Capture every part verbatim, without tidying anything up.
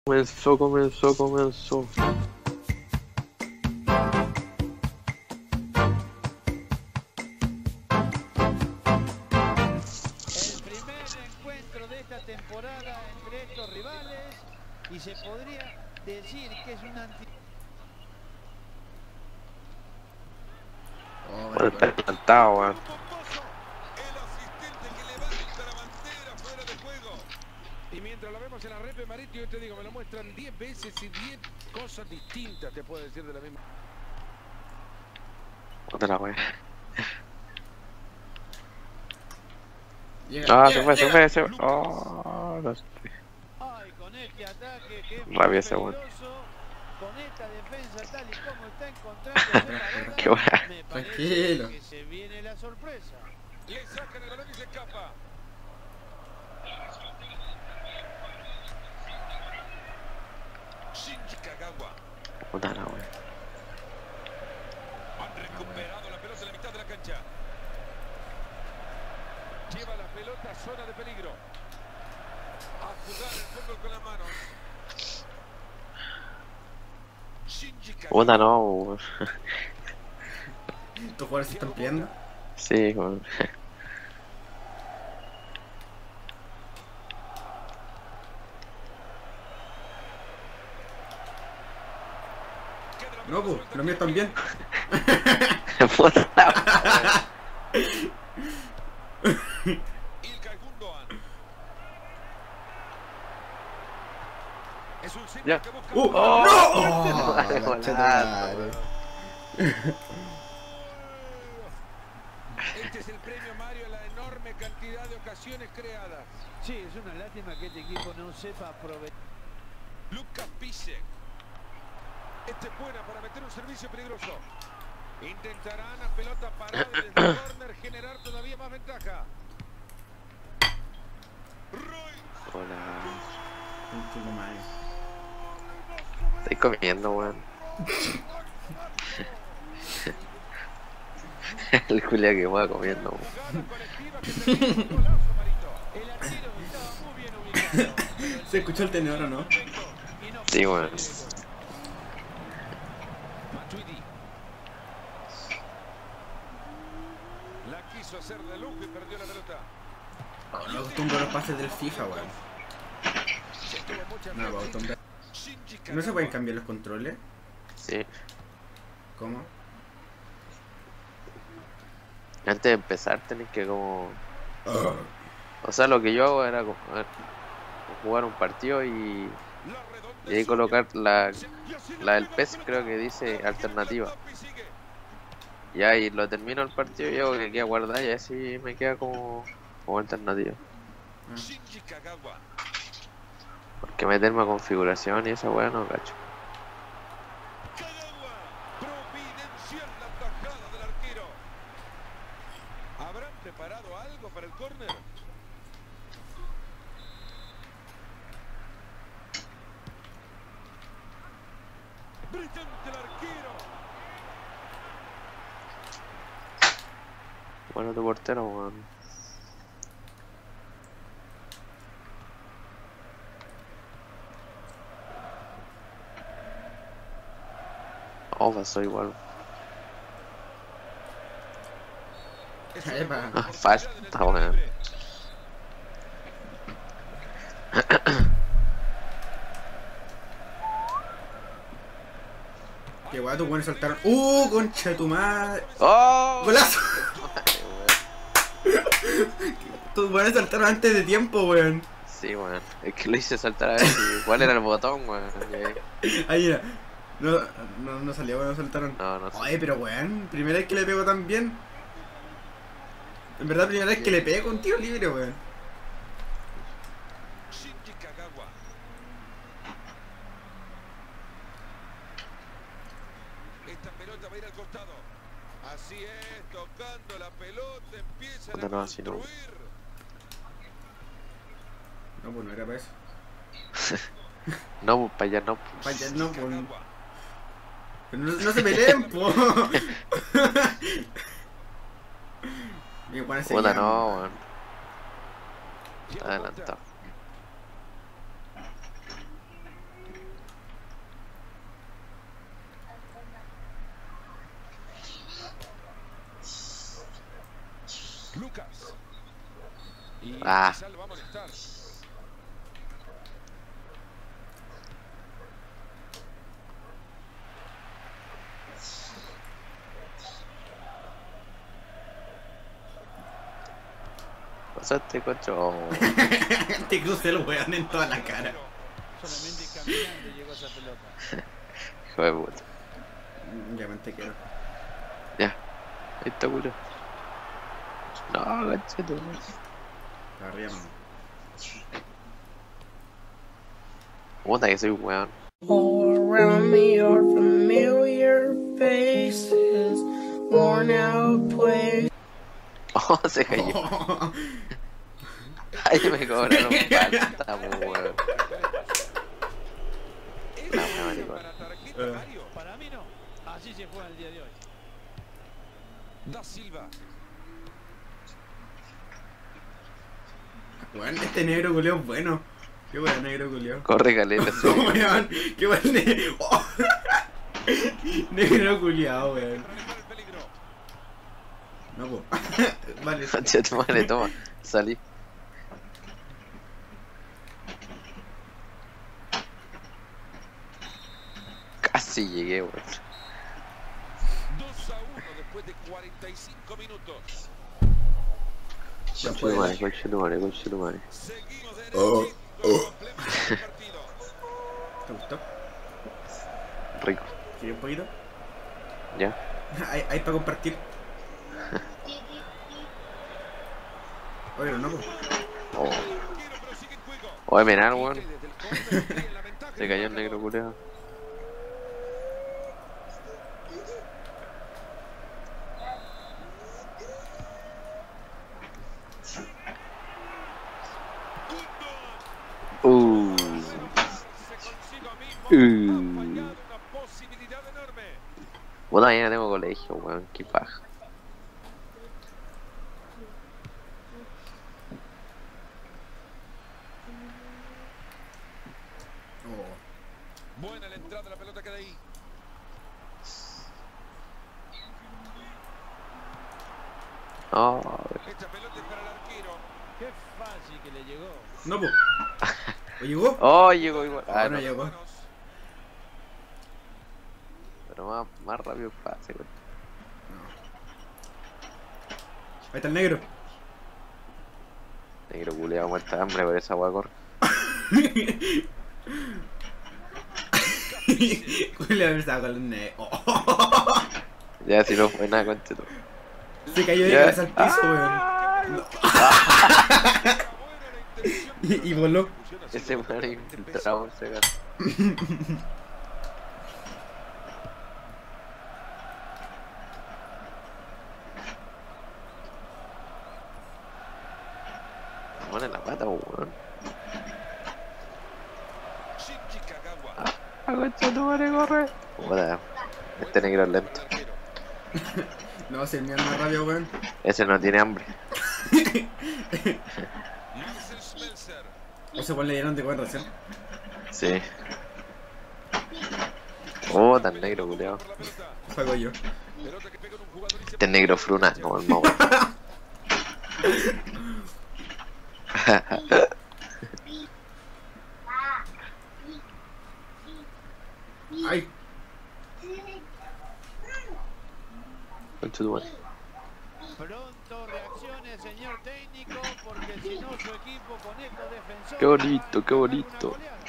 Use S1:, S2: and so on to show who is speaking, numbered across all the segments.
S1: Comenzó, comenzó, comenzó.
S2: El primer encuentro de esta temporada entre estos rivales y se podría decir que es un anti...
S3: Oh,
S1: Bueno,
S3: bueno,
S1: está
S3: bueno.
S1: plantado, weón.
S4: El asistente que levanta la bandera fuera de juego.
S5: Y mientras lo vemos en la repe Marito, yo te digo, me lo muestran diez veces y diez cosas distintas, te puedo decir de la misma.
S1: Otra wea.
S3: Llega,
S1: Ah,
S3: llega,
S1: se fue, se
S3: llega.
S1: fue, se fue. Oh, no sé.
S2: Ay, con este ataque que es muy
S1: Rabia ese weón.
S2: peligroso, con esta defensa tal y como está encontrándose
S1: Qué
S2: parada,
S1: wea.
S2: me parece
S3: Tranquilo.
S2: que se viene la sorpresa.
S4: Le sacan el balón y se escapa. Shinji Kagawa.
S1: Puta la wea.
S4: Han recuperado la pelota en la mitad de la cancha. Lleva la pelota a zona de peligro. A jugar el fútbol con las manos. Shinji Kagawa.
S1: Puta no, weón.
S3: ¿Estos jugadores se están peleando?
S1: Sí, weón.
S3: No, pues, los míos también.
S1: Puta la wea.
S4: Ilkay Gundogan. Es un centro
S1: Ya.
S4: que busca.
S3: ¡Uh!
S1: Oh,
S3: ¡No!
S1: oh,
S3: Concha tu
S1: golazo,
S3: madre.
S1: weón.
S5: Este es el premio Mario a la enorme cantidad de ocasiones creadas.
S2: Sí, es una lástima que este equipo no sepa aprovechar.
S4: Lucas Piszczek. Este es buena para meter un servicio peligroso.
S5: Intentarán a pelota parada desde el córner generar todavía más ventaja.
S4: Roy.
S1: Hola.
S3: Concha tu madre.
S1: Estoy comiendo, weón. El Julia que va comiendo, weón.
S5: Jugada colectiva que termina con un golazo, Marito.
S2: El arquero estaba muy bien ubicado. pero el
S3: ¿Se escuchó el tenedor o no?
S2: y no
S1: Sí,
S2: pudo
S1: weón.
S2: hacer el gol.
S4: Matuidi. La quiso hacer de lujo y perdió la pelota.
S3: Oh, no acostumbro a los pases del FIFA, weón.
S4: Tuvo mucha
S3: No, lo acostumbro.
S4: Shinji
S3: ¿No se
S4: Kagawa.
S3: pueden cambiar los controles?
S1: Sí.
S3: ¿Cómo?
S1: Antes de empezar tenés que como...
S3: Oh.
S1: O sea, lo que yo hago era como, eh, jugar un partido y,
S4: La redonda
S1: y ahí
S4: es
S1: colocar la,
S4: suya. Y así
S1: la del
S4: pega
S1: PES,
S4: la
S1: creo
S4: pelota.
S1: que dice
S4: Ahora
S1: alternativa.
S4: tiene la sigue.
S1: Y ahí lo termino el partido y hago que queda guardado y así me queda como, como alternativa.
S4: Shinji Kagawa.
S1: Porque meterme a configuración y esa weá no cacho.
S4: Kagawa. Providencial la tajada del arquero. ¿Habrán preparado algo para el córner? Brillante el arquero.
S1: Bueno, tu portero, weón. Oh, pasó igual.
S4: Es una
S3: Epa.
S4: buena
S1: Ah,
S4: oportunidad
S1: falta,
S4: en el tiro
S1: weón.
S4: libre.
S3: Qué guay, tus buenos saltaron. ¡Uh, concha de tu madre!
S1: ¡Oh!
S3: ¡Golazo!
S1: Ay, weón.
S3: Tus buenos saltaron antes de tiempo, weón.
S1: Sí, weón. Es que lo hice saltar a ver si... ¿Cuál era el botón, weón? Ok.
S3: Ahí era. No, no, no salió, weón, saltaron.
S1: No, no sé.
S3: Oye, pero weón, primera vez que le pego tan bien. En verdad, primera vez que le pego un tiro libre, weón.
S4: Shinji Kagawa. Esta pelota va a ir al costado. Así es, tocando la pelota, empiezan
S1: Puta,
S4: a
S1: no, así no.
S4: construir.
S3: No, pues no era para eso.
S1: No, pues para allá no.
S3: Vaya, no, pues.
S4: Kagawa.
S3: Pero no, no se peleen, po. Mi weón se
S1: Puta,
S3: llama.
S1: no, weón.
S4: Lleva
S1: Adelantado.
S4: contra.
S5: Lucas. Y
S1: Ah.
S5: quizá lo va a molestar.
S1: Pasaste, cocho.
S3: Te crucé el weón en toda la cara.
S2: Solamente caminando llegó a esa pelota.
S1: Hijo de puta.
S3: Ya te quiero.
S1: Ya. Ahí está, culo. No, ganchito.
S3: Está arriba, mamá.
S1: Puta que soy weón.
S6: All around me are familiar faces, worn out places.
S1: Oh, se cayó. Ay, me cobraron falta, weón. La wea, maricón.
S5: Para tarjeta,
S3: Eh.
S5: Mario.
S2: Para mí no. Así se juega el día de hoy.
S5: Da Silva.
S3: Weón, este negro culiao es bueno. Qué weón negro culiao.
S1: Corre, caleta. sí.
S3: Weón, qué weón negro. Oh. Negro culiao, weón.
S5: Manejar el peligro.
S3: No, po. Vale.
S1: Concha tu madre, toma. Salí. Casi llegué, weón.
S5: dos a uno después de cuarenta y cinco minutos.
S3: Ya
S1: Concha tu
S3: puede.
S1: madre, concha tu madre, concha tu madre.
S5: Seguimos de
S3: Oh, oh.
S5: complemento del partido.
S3: ¿Te gustó?
S1: Rico.
S3: ¿Quieres un poquito?
S1: Ya.
S3: Hay, hay para compartir. Oye, no, po.
S1: Oh.
S5: Arquero, pero sigue en juego.
S1: Oye, menal, weón.
S5: Desde el córner tiene la ventaja.
S1: Se cayó el negro, culiao. Uh.
S5: Se consigo mismo.
S1: Uh.
S5: Ha fallado una posibilidad enorme.
S1: Bueno, mañana tengo colegio, weón. Qué paja.
S3: Oh.
S5: Buena la entrada, la pelota queda ahí.
S1: Oh,
S5: Esta pelota es para el arquero.
S2: Qué fácil que le llegó.
S3: No, po. ¿O llegó?
S1: oh, llegó igual. Ah,
S3: Ah, no
S1: no.
S3: llegó.
S5: Manos.
S1: Pero más, más rápido pase, weón.
S3: Ahí está el negro.
S1: Negro culiao, muerta de hambre por esa weá corre.
S3: Culiao me estaba con el negro. Oh.
S1: Ya, si no fue nada, concha tu.
S3: Se cayó de
S1: Ya.
S3: cabeza al piso, weón. No. y, y voló.
S1: Ese weón infiltrado por ese gato. Pone la pata, weón.
S5: Shinji Kagawa.
S1: Ah, concha tu madre, corre. Puta, este negro es lento.
S5: Para el arquero.
S3: No, si el mío es más rápido, weón.
S1: Ese no tiene hambre.
S5: Marcel Schmelzer.
S3: Ese weón le dieron de cuatro, ¿sí?
S1: Sí. Oh, tan negro, culiao.
S5: Por la pelota.
S3: Pago yo.
S5: Pelota que pega en un jugador y se
S1: Este negro fruna, no, el mago.
S3: Ay,
S1: Concha tu madre.
S2: Pronto reaccione, señor técnico, porque si no su equipo con estos defensores...
S1: Qué bonito,
S2: va a
S1: qué
S2: ganar
S1: bonito.
S2: una goleada.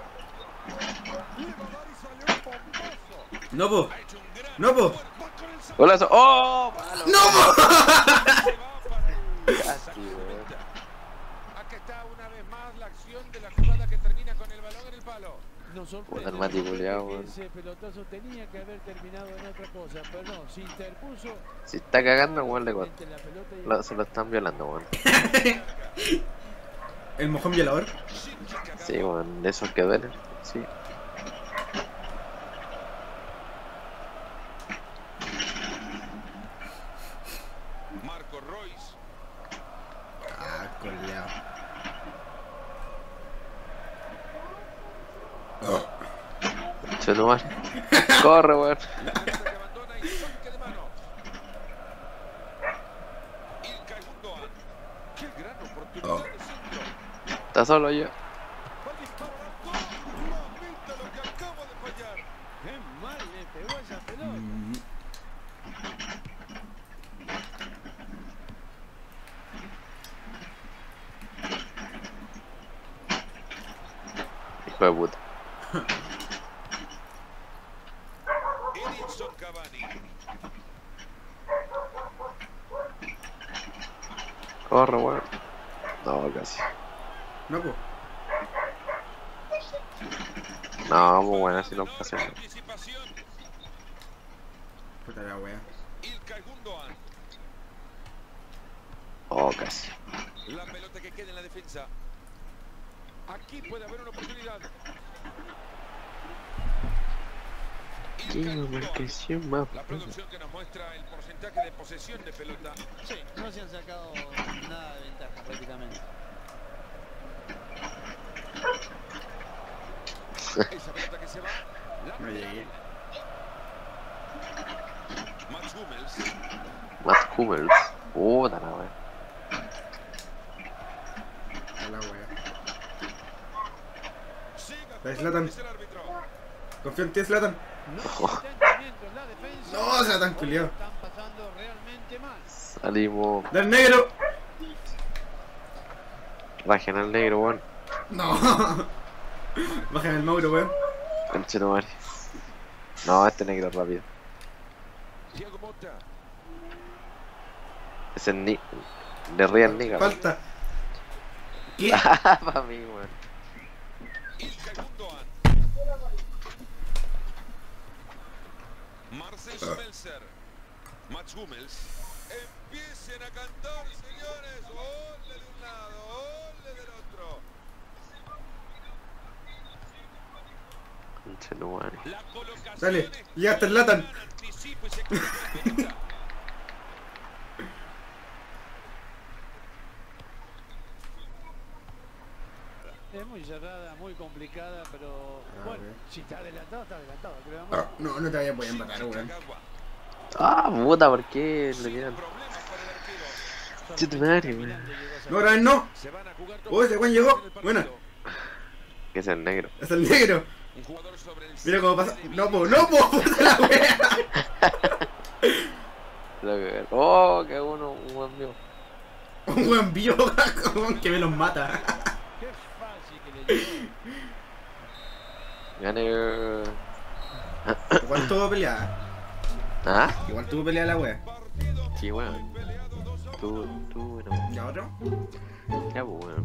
S3: no, po.
S5: ha hecho un gran
S3: No, po.
S5: esfuerzo. Va con el
S1: Golazo. Oh, malo.
S3: No, po.
S5: se va para el-
S1: Casi, weón.
S5: Acá está una vez más la acción de la jugada que termina con el balón en el palo.
S2: Nos sorprende
S1: Puta, el Mati culiao,
S2: que
S1: weón.
S2: ese pelotazo tenía que haber terminado en otra cosa, pero no, se interpuso.
S1: Si está cagando, weón, le corta.
S2: entre la pelota y el-
S1: Lo- se lo están violando, weón.
S3: El mojón violador.
S5: Shinji Kagawa.
S1: Sí, weón, de esos que duelen. Sí.
S5: Marco Royce.
S3: Ah, coleado.
S1: Concha tu madre. Corre, weón.
S5: Pelota que abandona y saque de mano. Ilkay Gundogan.
S1: Está solo yo.
S4: Va a disparar gol. Mamita lo que acabo de fallar.
S2: Qué mal le pegó esa pelota.
S3: Mm.
S1: Hijo de puta.
S4: Edinson Cavani.
S1: Corre, weón. No, casi.
S3: No, pues.
S1: No, muy buena si no pasa nada.
S4: Anticipación.
S3: Puta la wea.
S4: Ilkay Gundogan.
S1: Oh, casi.
S4: La pelota que queda en la defensa.
S5: Aquí puede haber una oportunidad.
S1: Qué
S4: Ilkay Gundogan.
S1: marcación más.
S4: La producción que nos muestra el porcentaje de posesión de pelota.
S2: Sí, no se han sacado nada de ventaja prácticamente.
S4: Esa pelota que se va. La
S3: No llegué.
S4: Mats Hummels.
S1: Más Hummels. Puta la wea.
S3: A la wea.
S4: Siga
S3: La
S4: jugando,
S3: Zlatan.
S4: dice el árbitro.
S3: Confío en ti, Zlatan.
S2: No están teniendo en la defensa.
S3: No, Zlatan, culiao.
S2: Están pasando realmente mal.
S1: Salimos.
S3: ¡Del negro!
S1: Bajen al negro, weón.
S3: No. Bajan el Mauro, weón.
S1: Conchetumare. No, este negro es rápido.
S5: Thiago Motta.
S1: Es el ni... De Real Nigga.
S3: Falta. ¿Qué?
S1: Para mí, weón.
S4: Ilkay Gundogan. Marcel Schmelzer. Mats Hummels. Empiecen a cantar, señores. Ole de un lado, ole del otro.
S1: Conchetumare.
S4: La colocación
S3: Dale,
S4: es
S3: llegaste el Zlatan.
S4: gran anticipo y se queda con la pelota.
S2: Es muy cerrada, muy complicada, pero
S3: A
S2: bueno,
S3: ver.
S2: si está adelantado, está adelantado. Creo.
S3: Ah, no, no te vayas a poder empatar, weón.
S4: Kagawa.
S1: Ah, puta, ¿por qué le
S4: Sin
S1: tiran?
S4: problemas para el arquero.
S1: Conchetumare, weón.
S3: No, otra vez no.
S5: Se van a jugar todo.
S3: Oh, ese Juan llegó.
S5: en el partido.
S3: Buena.
S1: Que es el negro.
S3: Es el negro.
S4: Un jugador sobre el
S3: Mira cómo pasa.
S4: centro de
S3: No, po, no, po, puta la wea.
S1: Lo que- Oh, que uno, un buen mío.
S3: Un buen bio, que me los mata.
S2: Qué fácil que le llegó.
S1: Gane.
S3: Igual tuvo pelea.
S1: ¿Ah?
S3: Igual tuvo pelea la wea.
S4: partido
S1: Sí, weón.
S4: peleado dos a uno.
S1: Tú, tú, no.
S3: ¿Ya otro?
S1: Ya, pues, weón.